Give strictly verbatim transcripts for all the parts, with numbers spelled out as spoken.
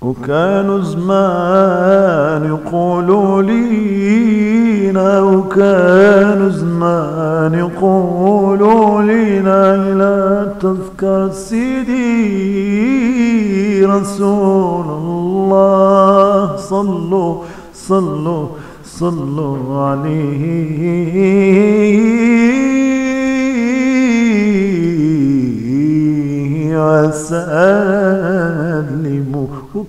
وكانوا زمان يقولوا لينا وكانوا زمان يقولوا لينا إلى تذكر سيدي رسول الله. صلوا صلوا صلوا عليه وسلموا.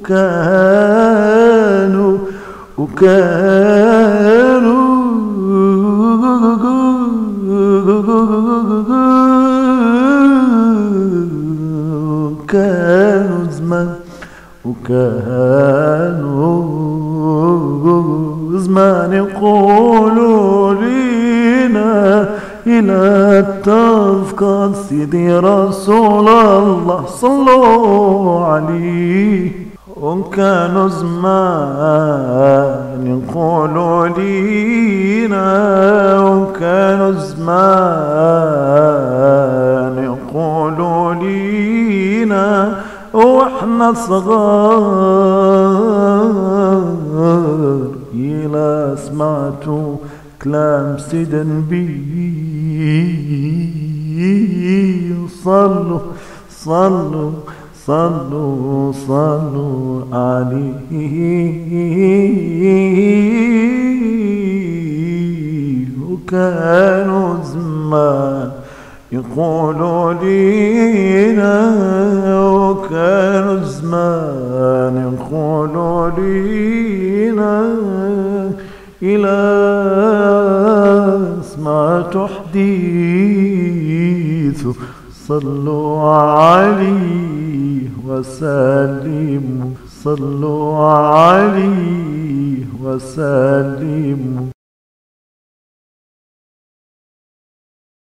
وكانوا وكانوا كانوا زمان وكانوا زمان يقولوا لينا إلى تذكر سيدي رسول الله. صلوا عليه. وكانوا زمان يقولوا لينا وكانوا زمان يقولوا لينا واحنا صغار إلا سمعتوا كلام سيد النبي. صلوا صلوا صلوا صلوا عليه. وكانوا زمان يقولوا لينا وكانوا زمان يقولوا لينا إلى سمعت حديثه. صلوا عليه وسلموا. صلوا عليه وسلموا.